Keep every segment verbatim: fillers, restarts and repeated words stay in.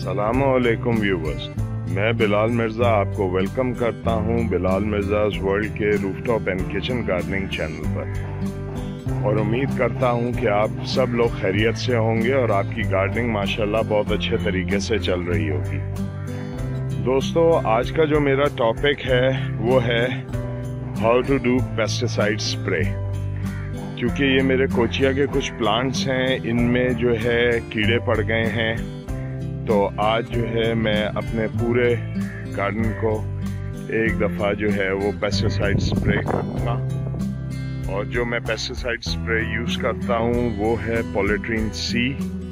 अस्सलामुअलैकुम व्यूवर्स, मैं बिलाल मिर्ज़ा आपको वेलकम करता हूं बिलाल मिर्ज़ाज़ वर्ल्ड के rooftop and kitchen gardening channel पर, और उम्मीद करता हूं कि आप सब लोग खैरियत से होंगे और आपकी गार्डनिंग माशाल्लाह बहुत अच्छे तरीके से चल रही होगी। दोस्तों, आज का जो मेरा टॉपिक है वो है how to do pesticide spray. क्योंकि ये मेरे कोचिया के कुछ प्लांट्स हैं, इनमें जो है कीड़े पड़ गए हैं, तो आज जो है मैं अपने पूरे गार्डन को एक दफ़ा जो है वो पेस्टिसाइड स्प्रे करूँगा। और जो मैं पेस्टिसाइड स्प्रे यूज़ करता हूँ वो है पॉलीट्रीन सी।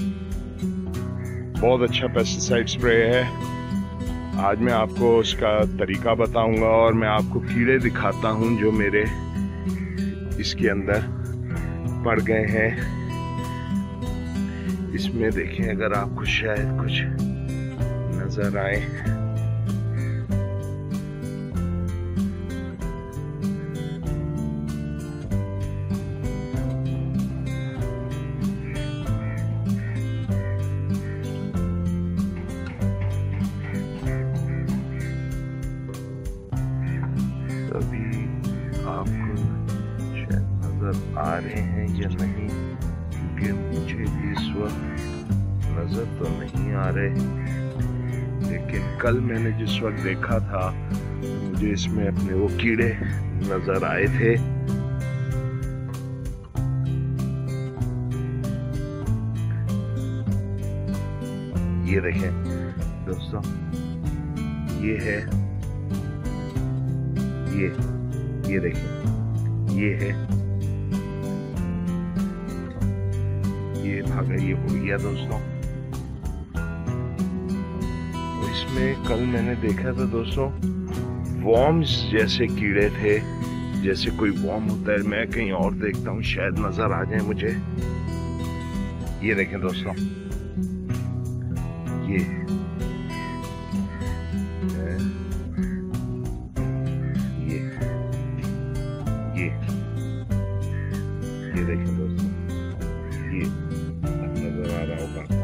बहुत अच्छा पेस्टिसाइड स्प्रे है। आज मैं आपको उसका तरीका बताऊंगा और मैं आपको कीड़े दिखाता हूँ जो मेरे इसके अंदर पड़ गए हैं। इसमें देखें, अगर आपको शायद कुछ नजर आए, अभी आपको शायद नजर आ रहे हैं या नहीं, क्योंकि मुझे इस वक्त नजर तो नहीं आ रहे, लेकिन कल मैंने जिस वक्त देखा था तो मुझे इसमें अपने वो कीड़े नजर आए थे। ये देखें दोस्तों, ये है, ये ये देखें, ये है, ये भागा, ये हो गया दोस्तों। तो इसमें कल मैंने देखा था दोस्तों, वॉर्म्स जैसे कीड़े थे, जैसे कोई वॉर्म होता है। मैं कहीं और देखता हूँ, शायद नजर आ जाए मुझे। ये देखें दोस्तों, ये ये ये ये देखें दोस्तों, ये नजर आ रहा होगा आपको।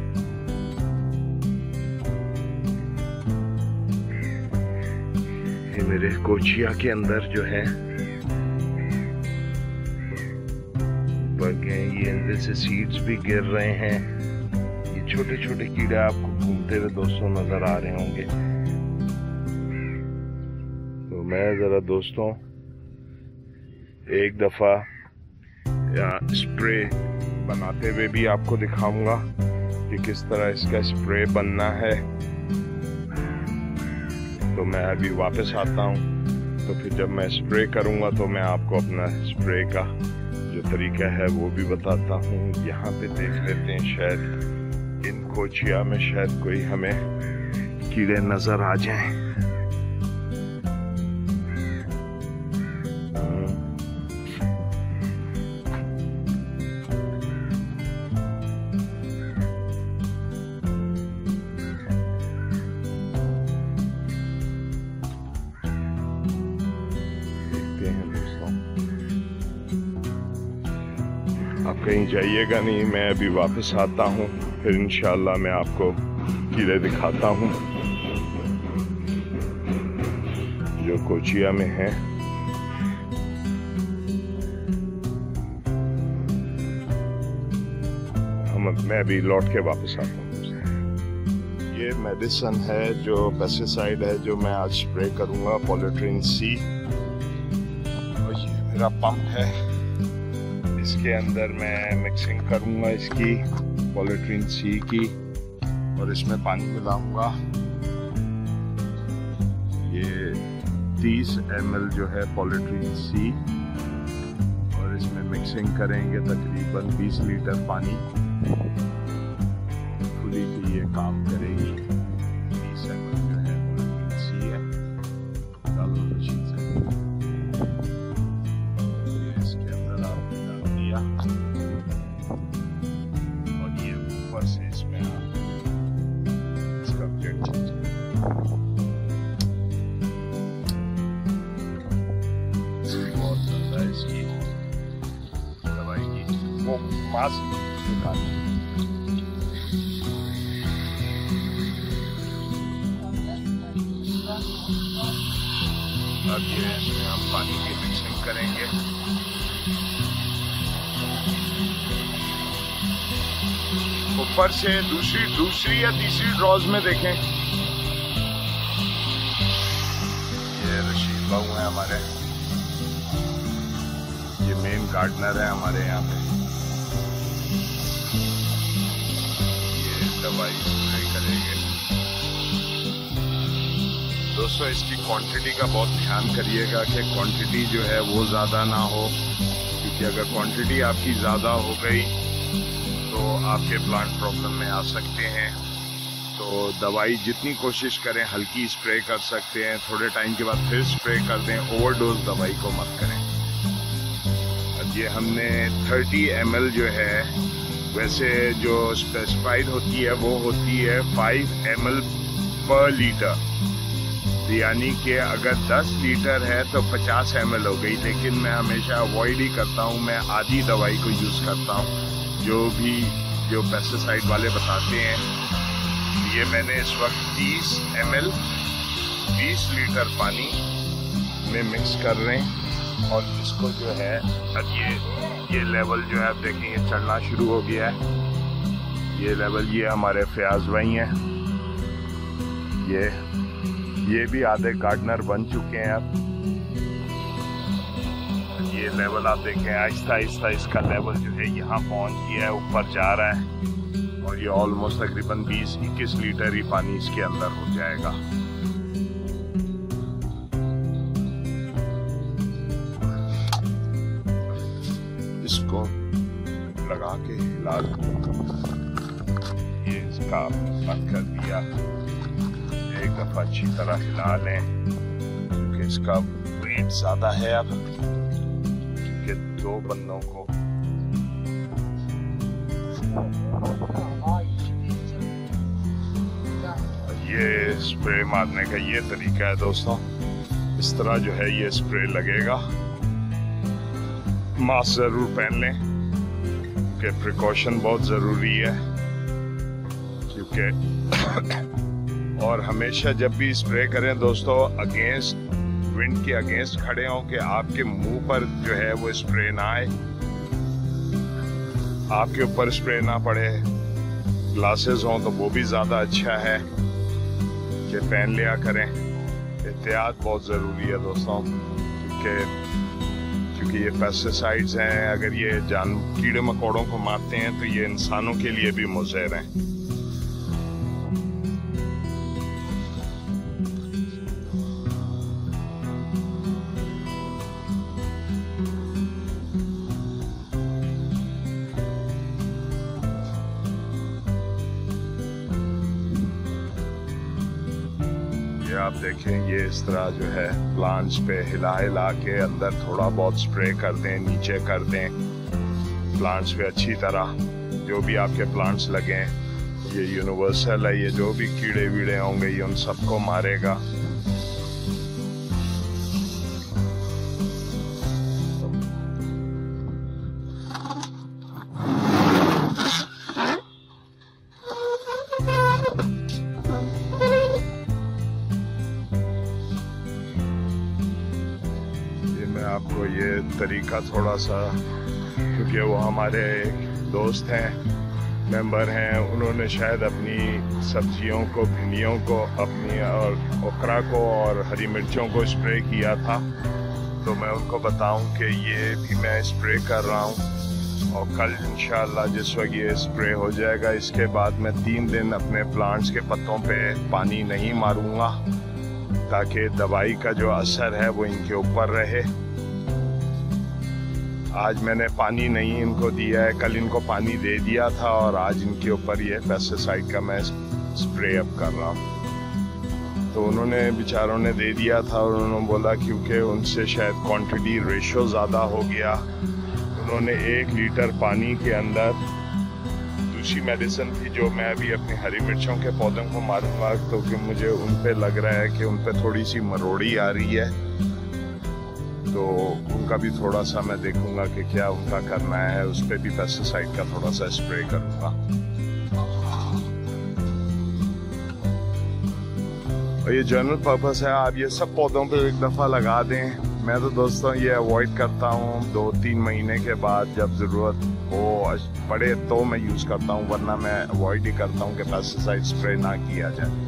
ये मेरे कोचिया के अंदर जो है पड़ गए, ये अंदर से सीड्स भी गिर रहे हैं। ये छोटे छोटे कीड़े आपको घूमते हुए दोस्तों नजर आ रहे होंगे। तो मैं जरा दोस्तों एक दफा स्प्रे बनाते हुए भी आपको दिखाऊंगा कि किस तरह इसका स्प्रे बनना है। तो मैं अभी वापस आता हूँ, तो फिर जब मैं स्प्रे करूँगा तो मैं आपको अपना स्प्रे का जो तरीका है वो भी बताता हूँ। यहाँ पे देख लेते हैं, शायद इन कोचिया में शायद कोई हमें कीड़े नजर आ जाएं। आप कहीं जाइएगा नहीं, मैं अभी वापस आता हूँ, फिर इंशाल्लाह मैं आपको कीड़े दिखाता हूँ जो कोचिया में हैं। हम मैं अभी लौट के वापस आता हूँ। ये मेडिसिन है, जो पेस्टिसाइड है जो मैं आज स्प्रे करूँगा, पॉलीट्रीन सी। और ये मेरा पंप है, इसके अंदर मैं मिक्सिंग करूंगा इसकी पॉलीट्रीन सी की, और इसमें पानी मिलाऊंगा। ये तीस एम एल जो है पॉलीट्रीन सी, और इसमें मिक्सिंग करेंगे तकरीबन बीस लीटर पानी। खुली की ये काम करेगी। तीस एम एल जो है पॉलीट्रीन सी है, डालो मशीन से। और ये ऊपर से इसमें आप इसका प्लेट बहुत ज्यादा इसकी दवाई की वो मास्क निकाल अब ये हम पानी की मिक्सिंग करेंगे। ऊपर से दूसरी दूसरी या तीसरी ड्रॉज में देखें, ये रशीद बाबू है हमारे, ये मेन गार्डनर है हमारे यहाँ पे। ये दवाई स्प्रे करेंगे। दोस्तों इसकी क्वांटिटी का बहुत ध्यान करिएगा कि क्वांटिटी जो है वो ज़्यादा ना हो, क्योंकि अगर क्वांटिटी आपकी ज़्यादा हो गई तो आपके प्लांट प्रॉब्लम में आ सकते हैं। तो दवाई जितनी कोशिश करें हल्की स्प्रे कर सकते हैं, थोड़े टाइम के बाद फिर स्प्रे कर दें, ओवरडोज दवाई को मत करें। अब ये हमने थर्टी एम एल जो है, वैसे जो स्पेसिफाइड होती है वो होती है फाइव एम एल पर लीटर, यानी कि अगर दस लीटर है तो पचास एम एल हो गई। लेकिन मैं हमेशा अवॉइड ही करता हूँ, मैं आधी दवाई को यूज़ करता हूँ जो भी जो पेस्टिसाइड वाले बताते हैं। ये मैंने इस वक्त तीस एम एल बीस लीटर पानी में मिक्स कर रहे हैं और इसको जो है अब ये ये लेवल जो है आप देखेंगे चढ़ना शुरू हो गया है। ये लेवल ये हमारे फयाज भाई हैं, ये ये भी आधे गार्डनर बन चुके हैं। अब ये लेवल आप देखें आहिस्ता आहिस्ता इसका लेवल जो है यहाँ पहुँच गया है, ऊपर जा रहा है और ये ऑलमोस्ट तकरीबन बीस इक्कीस लीटर ही पानी इसके अंदर हो जाएगा। इसको लगा के हिला, ये इसका बंद कर दिया, एक दफा अच्छी तरह हिला लें क्योंकि इसका वेट ज्यादा है। अब कि दो बंदों को ये स्प्रे मारने का ये तरीका है दोस्तों। इस तरह जो है ये स्प्रे लगेगा। मास्क जरूर पहन लें कि प्रिकॉशन बहुत जरूरी है, क्योंकि और हमेशा जब भी स्प्रे करें दोस्तों अगेंस्ट विंड के अगेंस्ट खड़े हों कि आपके मुंह पर जो है वो स्प्रे ना आए, आपके ऊपर स्प्रे ना पड़े। ग्लासेस हों तो वो भी ज़्यादा अच्छा है कि पहन लिया करें। एहतियात बहुत ज़रूरी है दोस्तों, क्योंकि क्योंकि ये पेस्टिसाइड्स हैं, अगर ये जान कीड़े मकोड़ों को मारते हैं तो ये इंसानों के लिए भी मुज़र हैं। आप देखें ये इस तरह जो है प्लांट्स पे हिला हिला के अंदर थोड़ा बहुत स्प्रे कर दें, नीचे कर दें प्लांट्स पे अच्छी तरह। जो भी आपके प्लांट्स लगे ये यूनिवर्सल है, ये जो भी कीड़े वीड़े होंगे ये उन सबको मारेगा। आपको ये तरीका थोड़ा सा, क्योंकि वो हमारे दोस्त हैं, मेंबर हैं, उन्होंने शायद अपनी सब्जियों को, भिंडियों को अपनी और ओकरा को और हरी मिर्चों को स्प्रे किया था, तो मैं उनको बताऊं कि ये भी मैं स्प्रे कर रहा हूं और कल इंशाल्लाह जिस वक्त ये स्प्रे हो जाएगा इसके बाद मैं तीन दिन अपने प्लांट्स के पत्तों पे पानी नहीं मारूंगा ताकि दवाई का जो असर है वो इनके ऊपर रहे। आज मैंने पानी नहीं इनको दिया है, कल इनको पानी दे दिया था और आज इनके ऊपर ये पेस्टिसाइड का मैं स्प्रे अप कर रहा हूँ। तो उन्होंने बेचारों ने दे दिया था और उन्होंने बोला क्योंकि उनसे शायद क्वांटिटी रेशो ज़्यादा हो गया, उन्होंने एक लीटर पानी के अंदर दूसरी मेडिसिन थी जो मैं अभी अपनी हरी मिर्चों के पौधों को मारूंगा, तो कि मुझे उन पे लग रहा है कि उन पे थोड़ी सी मरोड़ी आ रही है, तो उनका भी थोड़ा सा मैं देखूंगा कि क्या उनका करना है, उस पर भी पेस्टिसाइड का थोड़ा सा स्प्रे करूंगा। और ये जनरल पर्पस है, आप ये सब पौधों पे एक दफ़ा लगा दें। मैं तो दोस्तों ये अवॉइड करता हूँ दो तीन महीने के बाद, जब ज़रूरत हो पड़े तो मैं यूज़ करता हूँ, वरना मैं अवॉइड ही करता हूँ कि पेस्टिसाइड स्प्रे ना किया जाए।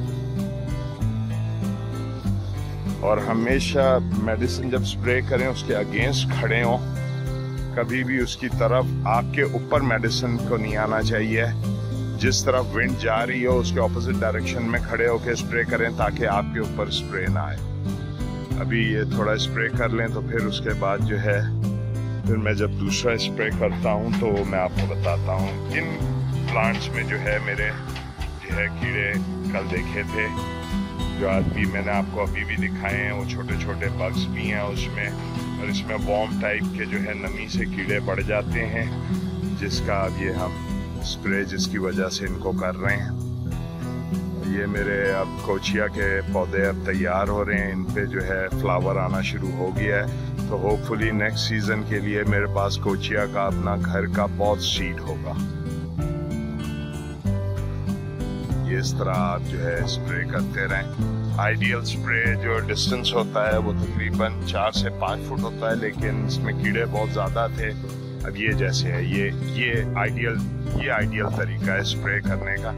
और हमेशा मेडिसिन जब स्प्रे करें उसके अगेंस्ट खड़े हों, कभी भी उसकी तरफ आपके ऊपर मेडिसिन को नहीं आना चाहिए। जिस तरफ विंड जा रही हो उसके ऑपोजिट डायरेक्शन में खड़े होकर स्प्रे करें ताकि आपके ऊपर स्प्रे ना आए। अभी ये थोड़ा स्प्रे कर लें तो फिर उसके बाद जो है फिर मैं जब दूसरा स्प्रे करता हूँ तो मैं आपको बताता हूँ। इन प्लांट्स में जो है मेरे जो है कीड़े कल देखे थे, जो आज भी मैंने आपको अभी भी दिखाए हैं, वो छोटे छोटे बग्स भी हैं उसमें, और इसमें वॉर्म टाइप के जो है नमी से कीड़े बढ़ जाते हैं, जिसका अब ये हम स्प्रे जिसकी वजह से इनको कर रहे हैं। ये मेरे अब कोचिया के पौधे अब तैयार हो रहे हैं, इन पे जो है फ्लावर आना शुरू हो गया है, तो होपफुली नेक्स्ट सीजन के लिए मेरे पास कोचिया का अपना घर का बहुत सीड होगा। ये इस तरह आप जो है स्प्रे करते रहें। आइडियल स्प्रे जो डिस्टेंस होता है वो तकरीबन चार से पाँच फुट होता है, लेकिन इसमें कीड़े बहुत ज़्यादा थे। अब ये जैसे है ये ये आइडियल ये आइडियल तरीका है स्प्रे करने का।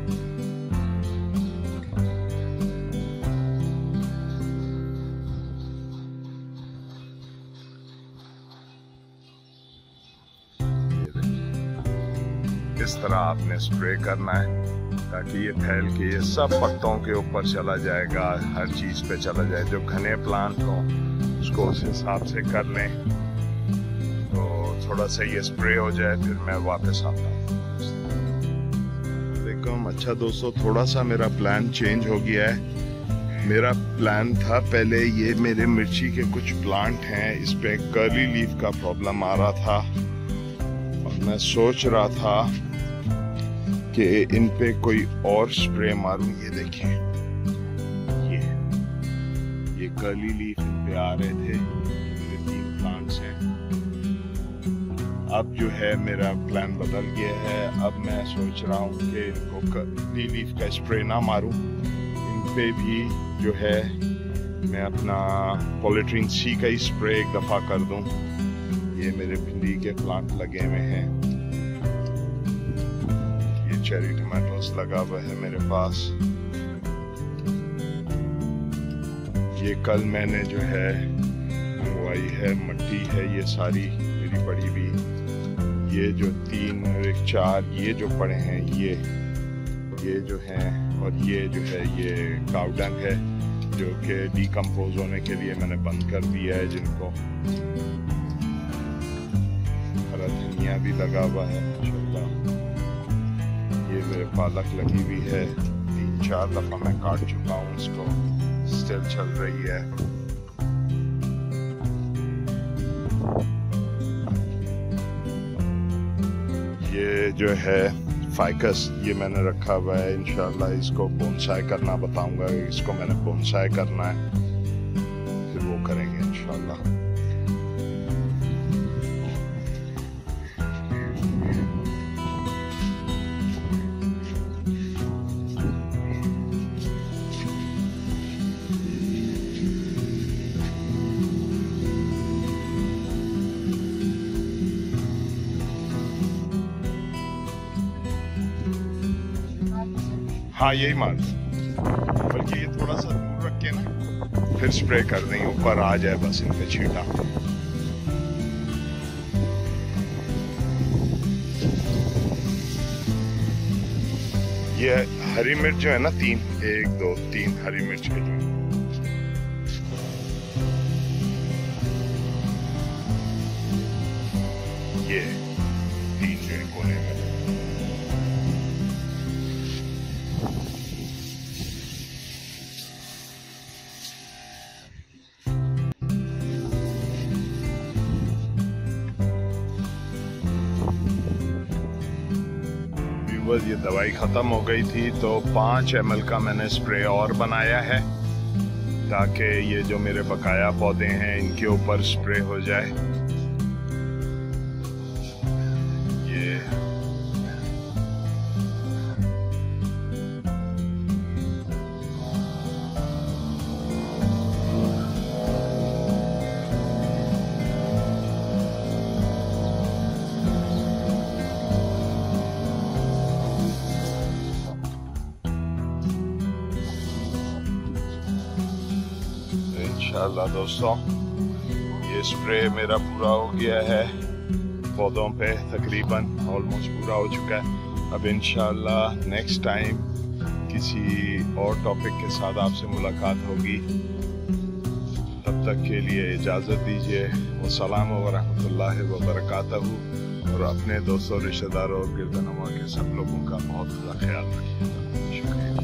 इस तरह आपने स्प्रे करना है ताकि ये फैल के ये सब पत्तों के ऊपर चला जाएगा, हर चीज पे चला जाए। जो घने प्लांट हो उसको उस हिसाब से कर लें, तो थोड़ा सा ये स्प्रे हो जाए फिर मैं वापस आता हूँ। देखो अच्छा दोस्तों, थोड़ा सा मेरा प्लान चेंज हो गया है। मेरा प्लान था पहले ये मेरे मिर्ची के कुछ प्लांट हैं, इस पे कर्ली लीफ का प्रॉब्लम आ रहा था, और मैं सोच रहा था कि इन पे कोई और स्प्रे मारूं। ये देखें, ये ये कर्ली लीफ इन पे आ रहे थे, मेरे तीन प्लांट्स हैं। अब जो है मेरा प्लान बदल गया है, अब मैं सोच रहा हूँ कि इनको कर्ली लीफ का स्प्रे ना मारूं, इन पे भी जो है मैं अपना पॉलीट्रीन सी का ही स्प्रे एक दफ़ा कर दूं। ये मेरे भिंडी के प्लांट लगे हुए हैं, ये चेरी टमाटोस लगा हुआ है मेरे पास। ये कल मैंने जो है मंगवाई है मट्टी है, ये सारी मेरी पड़ी भी, ये जो तीन और एक चार ये जो पड़े हैं ये ये जो हैं, और ये जो है ये काउडंग है जो कि डिकम्पोज होने के लिए मैंने बंद कर दिया है जिनको। हरा धनिया भी लगा हुआ है माशाल्लाह। ये मेरे पालक लगी हुई है, तीन चार दफा मैं काट चुका हूँ इसको, स्टिल चल रही है। ये जो है फाइकस ये मैंने रखा हुआ है, इंशाल्लाह इसको बोनसाई करना बताऊंगा, इसको मैंने बोनसाई करना है, फिर वो करेंगे इंशाल्लाह। हाँ यही मान, बल्कि ये थोड़ा सा दूर रख के ना फिर स्प्रे कर दें, ऊपर आ जाए बस इन पे छींटा। ये हरी मिर्च जो है ना, तीन एक दो तीन हरी मिर्च के जो ये तीन जो है कोने में, ये दवाई खत्म हो गई थी तो पाँच एम एल का मैंने स्प्रे और बनाया है ताकि ये जो मेरे बकाया पौधे हैं इनके ऊपर स्प्रे हो जाए। ये इंशाअल्लाह दोस्तों ये स्प्रे मेरा पूरा हो गया है पौधों पे, तकरीबन ऑलमोस्ट पूरा हो चुका है। अब इंशाअल्लाह नेक्स्ट टाइम किसी और टॉपिक के साथ आपसे मुलाकात होगी। तब तक के लिए इजाज़त दीजिए। वस्सलाम व रहमतुल्लाहि व बरकातहू। और अपने दोस्तों, रिश्तेदारों और गिरदनवा के सब लोगों का बहुत ज़्यादा ख्याल रखिएगा। शुक्रिया।